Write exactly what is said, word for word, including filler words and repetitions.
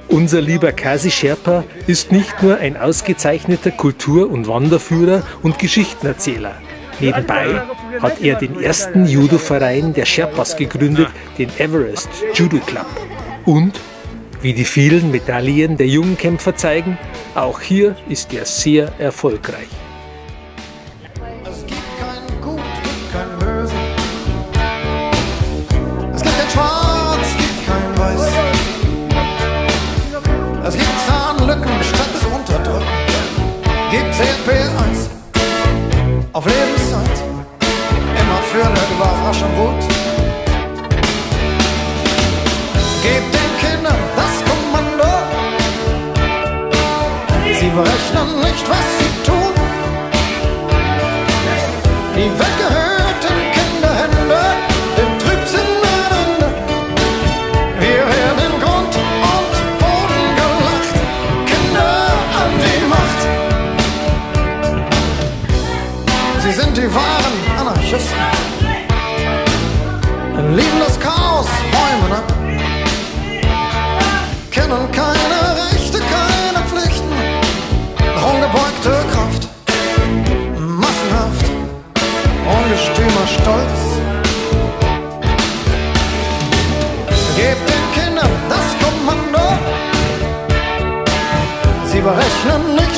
Unser lieber Kazi Sherpa ist nicht nur ein ausgezeichneter Kultur- und Wanderführer und Geschichtenerzähler. Nebenbei hat er den ersten Judo-Verein der Sherpas gegründet, den Everest Judo Club. Und, wie die vielen Medaillen der jungen Kämpfer zeigen, auch hier ist er sehr erfolgreich. Es gibt kein Gut, kein Böse. Es gibt kein Schwarz, es gibt kein Weiß. Es gibt Zahnlücken statt zu unterdrücken. Gibt C P eins auf Lebenszeit. Immer für eine Überraschung gut. Gebt den Kindern das Kommando. Sie berechnen nicht, was sie tun. Die weggehörten Kinderhände, dem Trübsinn ein Ende. Wir werden in Grund und Boden gelacht. Kinder an die Macht. Sie sind die wahren Anarchisten. Lieben das Chaos, räumen ab. Kennen keine Rechte, keine Pflichten. Ungebeugte Kraft, massenhaft, ungestümer Stolz. Gebt den Kindern das Kommando. Sie berechnen nicht